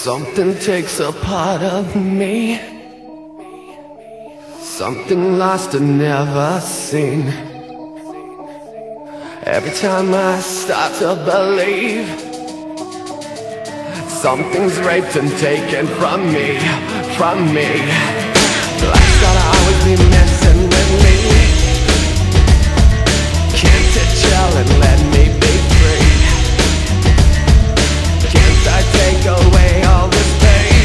Something takes a part of me, something lost and never seen. Every time I start to believe, something's raped and taken from me, from me. Life's gotta always be messing with me. Can't it chill and let me be free? Can't I take away all this pain?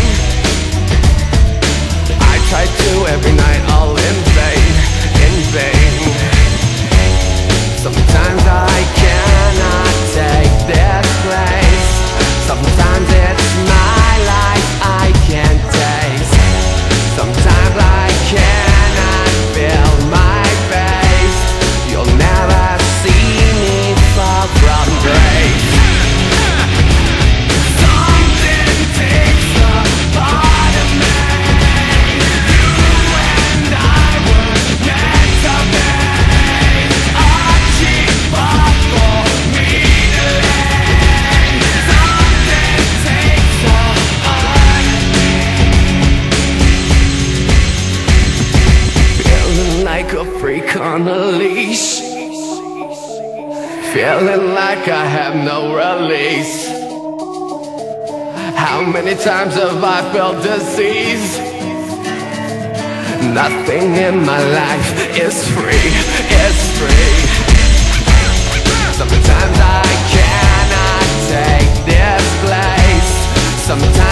I try to every night, all in vain, in vain. Sometimes I cannot take this place. Sometimes it's my life I can't taste. Sometimes I cannot feel my face. You'll never see me fall from grace. Like a freak on a leash, feeling like I have no release. How many times have I felt disease? Nothing in my life is free, is free. Sometimes I cannot take this place. Sometimes